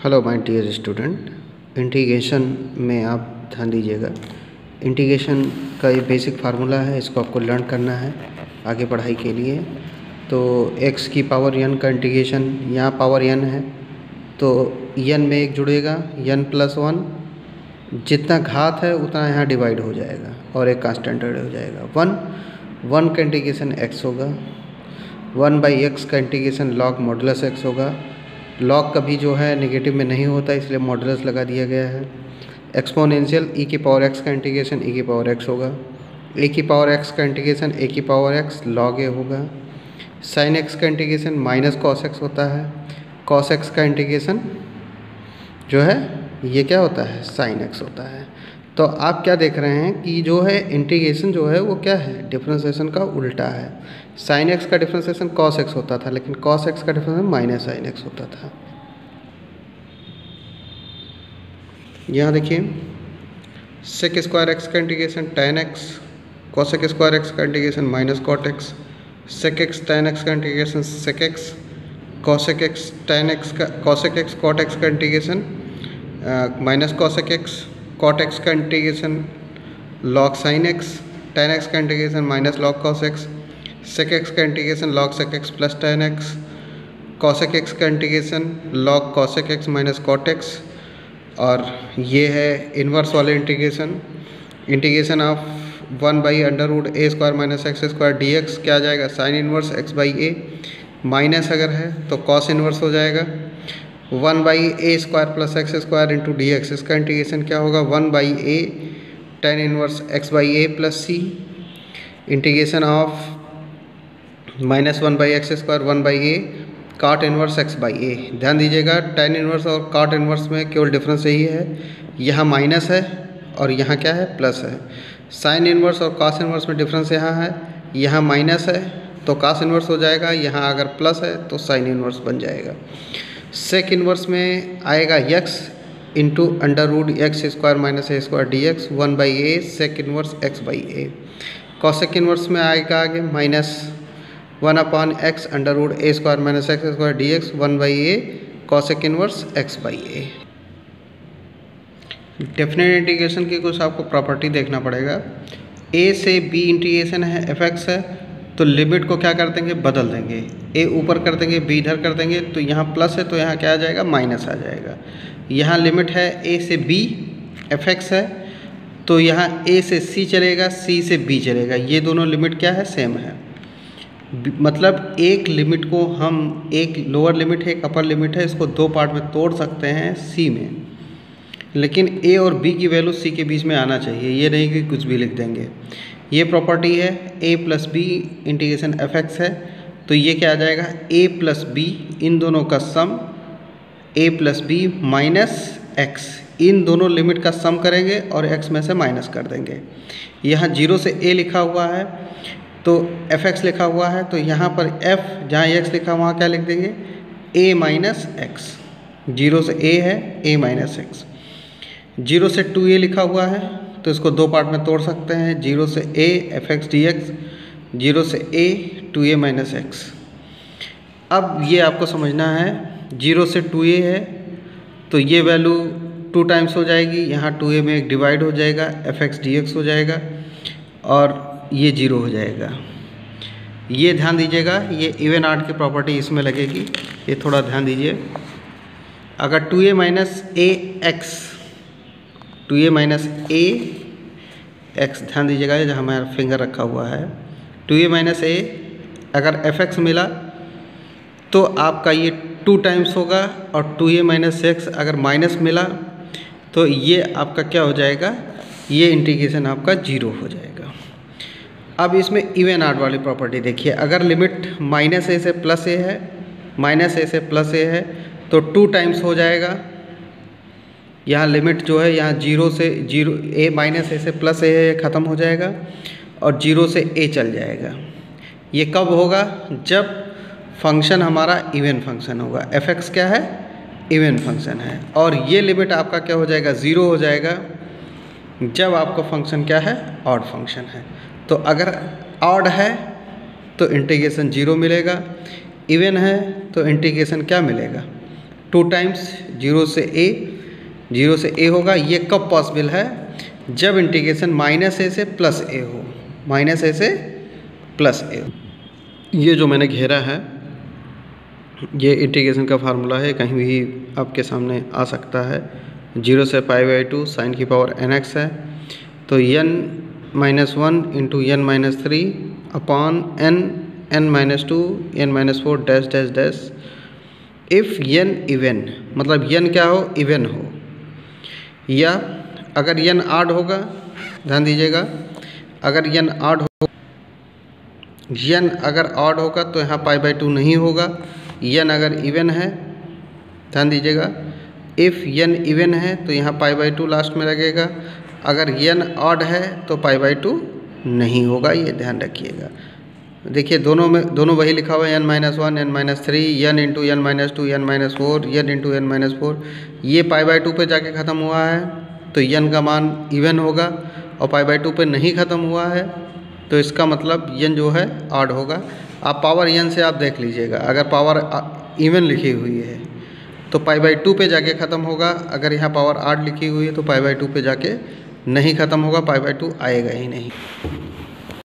Hello my dear student, integration में आप ध्यान दीजिएगा। इंटीग्रेशन का ये बेसिक फार्मूला है, इसको आपको लर्न करना है आगे पढ़ाई के लिए। तो x की पावर n का इंटीग्रेशन, यहाँ पावर n है तो n में एक जुड़ेगा, n+1, जितना घात है उतना यहाँ डिवाइड हो जाएगा और एक कांस्टेंट ऐड हो जाएगा। 1 का इंटीग्रेशन x होगा, 1/x का इंटीग्रेशन log मॉडुलस x होगा। लॉग कभी जो है नेगेटिव में नहीं होता, इसलिए मॉडुलस लगा दिया गया है। एक्सपोनेंशियल e की पावर x का इंटीग्रेशन e की पावर x होगा, a की पावर x का इंटीग्रेशन a की पावर x log a होगा। साइन x का इंटीग्रेशन माइनस कॉस x होता है, कॉस x का इंटीग्रेशन जो है ये क्या होता है, साइन x होता है। तो आप क्या देख रहे हैं कि जो है इंटीग्रेशन जो है वो क्या है, डिफरेंशिएशन का उल्टा है। साइन x का डिफरेंशिएशन कॉस x होता था, लेकिन कॉस x का डिफरेंशिएशन माइनस साइन x होता था। यहाँ देखिए, सेक स्क्वायर x का integration tan x, cosec square x का integration minus cot x, sec x tan x का integration sec x, cosec x tan x का कॉसेक x कॉट x का integration minus cosec x, cot x का integration log sine x, tan x का integration minus log cos x, sec x का integration log sec x प्लस tan x, cosec x का integration log cosec x माइनस cot x। और ये है inverse वाले integration of 1/√a² minus x² dx क्या आ जाएगा, साइन इन्वर्स x/a, माइनस अगर है तो कॉस इन्वर्स हो जाएगा 1/a² plus x² into dx। इसका इंटीग्रेशन क्या होगा, 1/a tan inverse x/a plus c, integration of minus 1/x² 1/a cot inverse x/a। ध्यान दीजिएगा, tan इन्वर्स और कॉट इन्वर्स में केवल डिफरेंस यही है, यहाँ माइनस है और यहाँ क्या है, प्लस है। साइन इन्वर्स और कॉस इन्वर्स में डिफरेंस यहाँ है, यहाँ माइनस है तो कॉस इन्वर्स हो जाएगा, यहाँ अगर प्लस है तो साइन इन्वर्स बन जाएगा। सेक इन्वर्स में आएगा x into √x² minus a² dx 1/a sec inverse x/a। Cosec inverse में आएगा आगे minus 1/x √a² minus x² dx 1/a cosec inverse x/a। Definite integration की कुछ आपको प्रॉपर्टी देखना पड़ेगा। a से b इंटीग्रेशन है, fx है, तो लिमिट को क्या कर देंगे, बदल देंगे। a ऊपर कर देंगे, b इधर कर देंगे, तो यहाँ प्लस है तो यहाँ क्या आ जाएगा, माइनस आ जाएगा। यहाँ लिमिट है a से b, fx है, तो यहाँ a से c चलेगा, c से b चलेगा। ये दोनों लिमिट क्या है, सेम है। मतलब एक लिमिट को हम, एक लोअर लिमिट है एक अपर लिमिट है, इसको दो पार्ट में तोड़ सकते हैं c में, लेकिन a और b की वैल्यू c के बीच में आना चाहिए, ये नहीं कि कुछ भी लिख देंगे। ये प्रॉपर्टी है a plus B integration fx है, तो ये क्या आ जाएगा, a प्लस बी, इन दोनों का sum a plus B minus x, इन दोनों लिमिट का सम करेंगे और x में से माइनस कर देंगे। यहाँ 0 से a लिखा हुआ है तो fx लिखा हुआ है, तो यहाँ पर f जहाँ x लिखा वहाँ क्या लिख देंगे, a माइनस x। 0 से a है, a माइनस x। 0 से 2a लिखा हुआ है तो इसको दो पार्ट में तोड़ सकते हैं, 0 से a fx dx, 0 से a 2a माइनस x। अब ये आपको समझना है, 0 से 2a है तो ये वैल्यू 2 टाइम्स हो जाएगी, यहाँ 2a में एक डिवाइड हो जाएगा, fx dx हो जाएगा और ये 0 हो जाएगा। ये ध्यान दीजिएगा, ये इवन आर्ट की प्रॉपर्टी इसमें लगेगी, ये थोड़ा ध्यान दीजिए। अगर 2a minus a x, 2a minus a x, ध्यान दीजिएगा जहाँ हमारा फिंगर रखा हुआ है, 2a माइनस a अगर fx मिला तो आपका ये 2 टाइम्स होगा, और 2a माइनस x अगर माइनस मिला तो ये आपका क्या हो जाएगा, ये इंटीग्रेशन आपका 0 हो जाएगा। अब इसमें इवन आर्ट वाली प्रॉपर्टी देखिए, अगर लिमिट माइनस a से प्लस a है, माइनस a से प्लस a है तो 2 टाइम्स हो जाएगा। यहाँ लिमिट जो है, यहाँ 0 से 0 a माइनस a से प्लस a है, ख़त्म हो जाएगा और 0 से a चल जाएगा। ये कब होगा, जब फंक्शन हमारा इवन फंक्शन होगा। fx क्या है, इवन फंक्शन है, और ये लिमिट आपका क्या हो जाएगा, 0 हो जाएगा जब आपका फंक्शन क्या है, ऑड फंक्शन है। तो अगर ऑड है तो इंटीग्रेशन 0 मिलेगा, इवन है तो इंटीग्रेशन क्या मिलेगा, 2 टाइम्स 0 से a होगा। ये कब पॉसिबल है? जब इंटीग्रेशन -a से +a हो, -a से +a। ये जो मैंने घेरा है ये इंटीग्रेशन का फार्मूला है, कहीं भी आपके सामने आ सकता है। 0 से π/2 sin की पावर nx है, तो n-1 into n-3 upon n-2 n-4 dash dash dash. If n even, मतलब n क्या हो? इवन हो, या अगर n आड होगा, ध्यान दीजिएगा, अगर n आड हो, n अगर ऑड होगा तो यहाँ π/2 नहीं होगा। n अगर इवन है, ध्यान दीजिएगा, इफ़ n इवन है तो यहाँ π/2 लास्ट में लगेगा। अगर n ऑड है तो π/2 नहीं होगा, ये ध्यान रखिएगा। देखिए दोनों वही लिखा हुआ है, n-1 n-3 n into n-2 n-4 n into n-4। ये π/2 पे जाके ख़त्म हुआ है तो n का मान इवन होगा, और π/2 पे नहीं ख़त्म हुआ है तो इसका मतलब n जो है ऑड होगा। आप पावर n से आप देख लीजिएगा, अगर पावर इवन लिखी हुई है तो π/2 पे जाके ख़त्म होगा, अगर यहाँ पावर ऑड लिखी हुई है तो π/2 पे जाके नहीं ख़त्म होगा, π/2 आएगा ही नहीं।